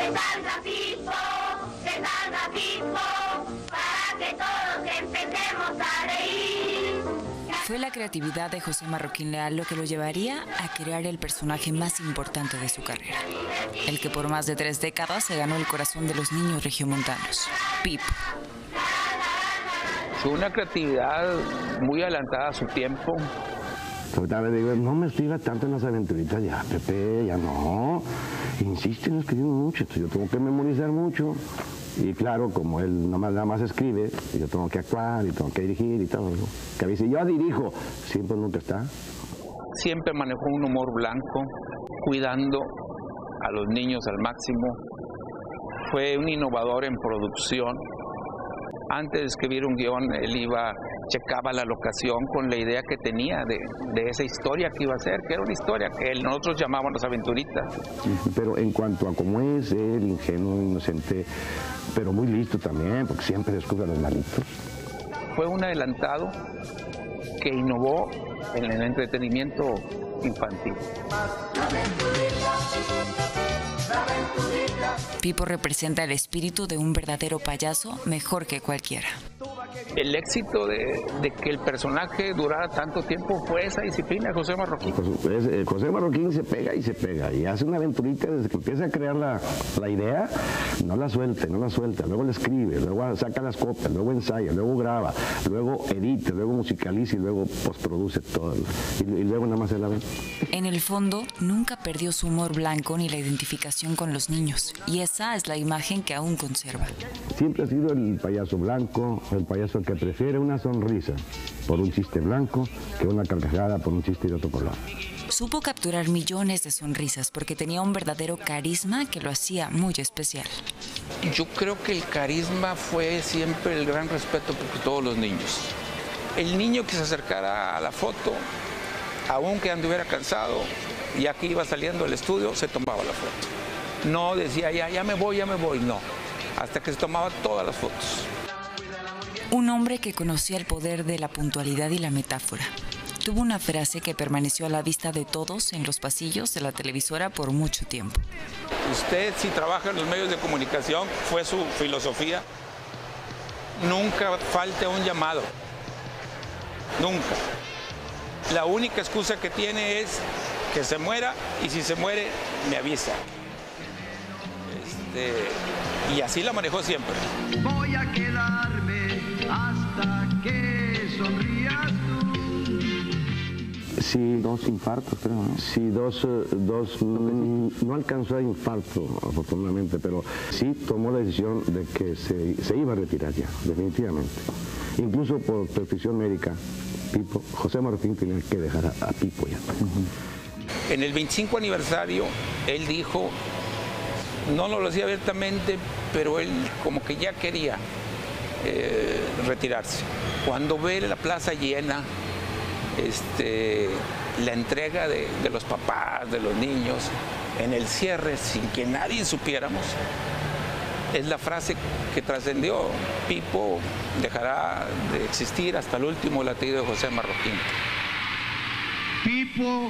salga Pipo, para que todos empecemos a reír. Fue la creatividad de José Marroquín Leal lo que lo llevaría a crear el personaje más importante de su carrera, el que por más de 3 décadas se ganó el corazón de los niños regiomontanos, Pipo. Fue una creatividad muy adelantada a su tiempo. Ahorita le digo, no me escriba tanto en las aventuritas, ya, Pepe, ya no. Insiste en escribir mucho, entonces yo tengo que memorizar mucho. Y claro, como él nada más escribe, yo tengo que actuar y tengo que dirigir y todo. Que a veces yo dirijo, siempre nunca está. Siempre manejó un humor blanco, cuidando a los niños al máximo. Fue un innovador en producción. Antes de escribir un guión, él checaba la locación con la idea que tenía de esa historia que iba a ser, que era una historia que nosotros llamábamos Las Aventuritas. Pero en cuanto a cómo es él, ingenuo, inocente, pero muy listo también, porque siempre descubre a los malitos. Fue un adelantado que innovó en el entretenimiento infantil. Pipo representa el espíritu de un verdadero payaso mejor que cualquiera. El éxito de que el personaje durara tanto tiempo fue esa disciplina de José Marroquín. José Marroquín se pega y hace una aventurita desde que empieza a crear la idea, no la suelta, luego la escribe, luego saca las copias, luego ensaya, luego graba, luego edita, luego musicaliza y luego postproduce todo. Y luego nada más se la ve. En el fondo, nunca perdió su humor blanco ni la identificación con los niños, y esa es la imagen que aún conserva. Siempre ha sido el payaso blanco, el payaso que prefiere una sonrisa por un chiste blanco que una carcajada por un chiste de otro color. Supo capturar millones de sonrisas porque tenía un verdadero carisma que lo hacía muy especial. Yo creo que el carisma fue siempre el gran respeto por todos los niños. El niño que se acercara a la foto, aunque anduviera cansado, ya que iba saliendo del estudio, se tomaba la foto. No decía, ya me voy, no. Hasta que se tomaba todas las fotos. Un hombre que conocía el poder de la puntualidad y la metáfora. Tuvo una frase que permaneció a la vista de todos en los pasillos de la televisora por mucho tiempo. Usted, si trabaja en los medios de comunicación, fue su filosofía, nunca falte un llamado. Nunca. La única excusa que tiene es que se muera, y si se muere, me avisa. Y así la manejó siempre. Voy a quedarme hasta que sonrías tú. Sí, 2 infartos, creo, ¿no? Sí, no alcanzó a infarto, afortunadamente, pero sí tomó la decisión de que se iba a retirar ya, definitivamente. Incluso por prescripción médica, José Marroquín tenía que dejar a Pipo ya. En el 25 aniversario, él dijo, no lo decía abiertamente, pero él como que ya quería retirarse. Cuando ve la plaza llena, la entrega de los papás, de los niños, en el cierre, sin que nadie supiéramos, es la frase que trascendió. Pipo dejará de existir hasta el último latido de José Marroquín. Pipo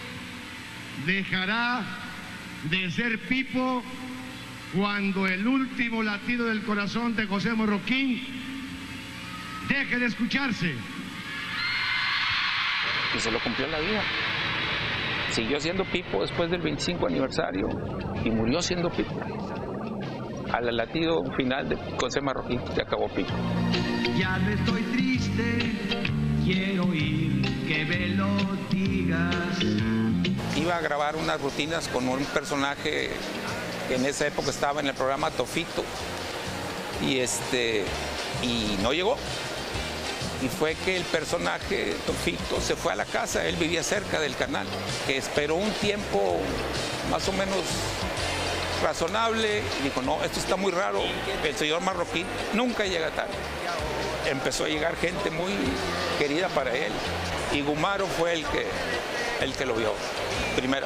dejará de ser Pipo cuando el último latido del corazón de José Marroquín deje de escucharse. Y se lo cumplió en la vida. Siguió siendo Pipo después del 25 aniversario y murió siendo Pipo. Al latido final de José Marroquín se acabó Pipo. Ya no estoy triste, quiero oír que me lo digas. Iba a grabar unas rutinas con un personaje que en esa época estaba en el programa Tofito y no llegó. Y fue que el personaje Tofito se fue a la casa, él vivía cerca del canal, que esperó un tiempo más o menos razonable y dijo, no, esto está muy raro, el señor Marroquín nunca llega tarde. Empezó a llegar gente muy querida para él y Gumaro fue el que lo vio primero.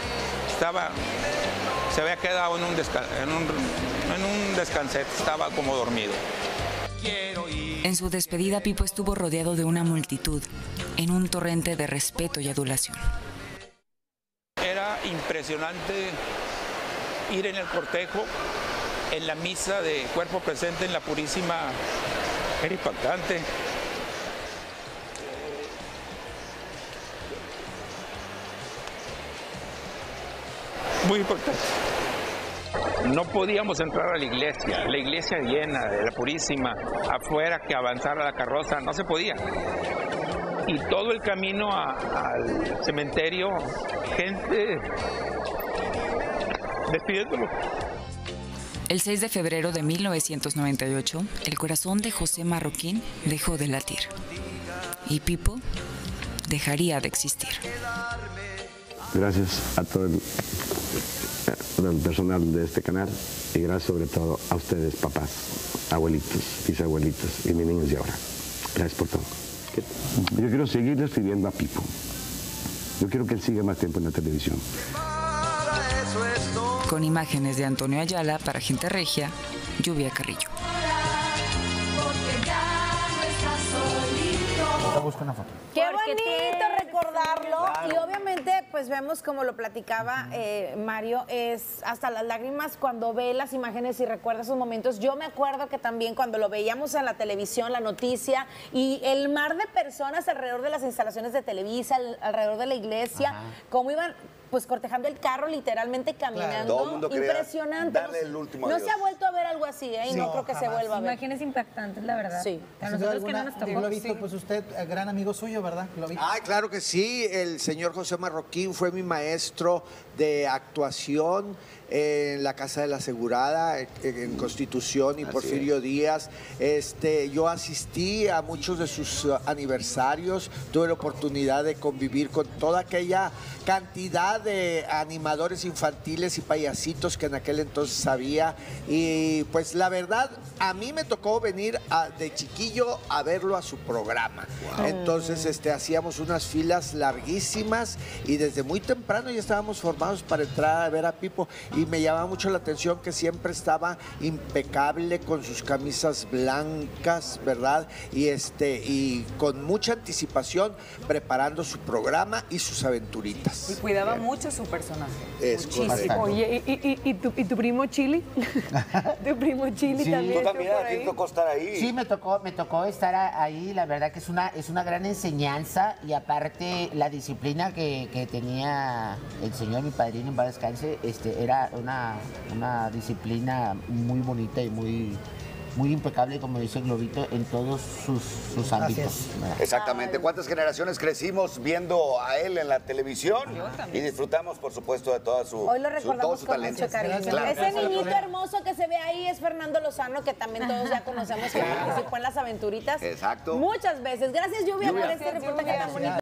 Se había quedado en un descansete, estaba como dormido. En su despedida, Pipo estuvo rodeado de una multitud, en un torrente de respeto y adulación. Era impresionante ir en el cortejo, en la misa de cuerpo presente en la Purísima. Era impactante. Muy importante. No podíamos entrar a la iglesia llena de la Purísima, afuera que avanzara la carroza, no se podía. Y todo el camino al cementerio, gente despidiéndolo. El 6 de febrero de 1998, el corazón de José Marroquín dejó de latir y Pipo dejaría de existir. Gracias a todo el personal de este canal y gracias sobre todo a ustedes, papás, abuelitos, bisabuelitos y mis niños de ahora. Gracias por todo. Yo quiero seguirle escribiendo a Pipo. Yo quiero que él siga más tiempo en la televisión. Con imágenes de Antonio Ayala para Gente Regia, Lluvia Carrillo. Busca una foto. Qué bonito recordarlo. Claro. Y obviamente, pues vemos como lo platicaba Mario, es hasta las lágrimas cuando ve las imágenes y recuerda esos momentos. Yo me acuerdo que también cuando lo veíamos en la televisión, la noticia, y el mar de personas alrededor de las instalaciones de Televisa, alrededor de la iglesia, cómo iban pues cortejando el carro, literalmente caminando. Todo el mundo impresionante. Darle el último no adiós. se ha vuelto a ver algo así, ¿eh? Y no creo que se vuelva a ver. Imágenes impactantes, la verdad. Sí. A nosotros que no nos tocó. Globito, pues usted, gran amigo suyo, ¿verdad, Globito? Ah, claro que sí. El señor José Marroquín fue mi maestro de actuación en la Casa de la Asegurada, en Constitución y Porfirio Díaz. Yo asistí a muchos de sus aniversarios, tuve la oportunidad de convivir con toda aquella cantidad de animadores infantiles y payasitos que en aquel entonces había. Y pues la verdad, a mí me tocó venir de chiquillo a verlo a su programa. Wow. Entonces hacíamos unas filas larguísimas y desde muy temprano ya estábamos formados para entrar a ver a Pipo. Y me llamaba mucho la atención que siempre estaba impecable con sus camisas blancas, ¿verdad? Y con mucha anticipación preparando su programa y sus aventuritas. Y cuidaba mucho su personaje. Es muchísimo. Oye, ¿y tu primo Chili? ¿Tu primo Chili también? ¿Tú también te tocó estar ahí? Sí, me tocó estar ahí. La verdad que es una gran enseñanza y aparte la disciplina que tenía el señor, mi padrino, en paz descanse, era una disciplina muy bonita y muy impecable, como dice Globito, en todos sus ámbitos. Exactamente. ¿Cuántas generaciones crecimos viendo a él en la televisión? Y disfrutamos, por supuesto, de toda su Hoy lo recordamos su con talento. mucho cariño. Claro. Ese niñito hermoso que se ve ahí es Fernando Lozano, que también todos ya conocemos, que participó en Las Aventuritas. Exacto. Muchas veces. Gracias, Lluvia, por este reportaje tan bonito.